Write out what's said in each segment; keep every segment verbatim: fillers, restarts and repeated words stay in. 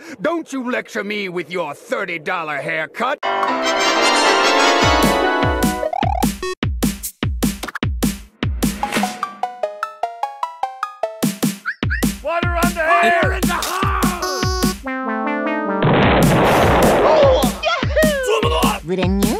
Don't you lecture me with your thirty dollar haircut. Water on the hair in the house! Oh! Yahoo! 그랬냐?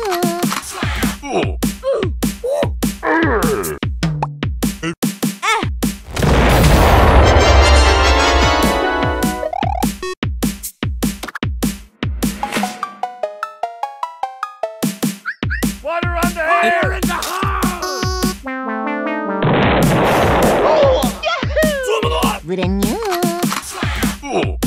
Water on the hair in the house! Oh! Yahoo! 그랬냐? Oh!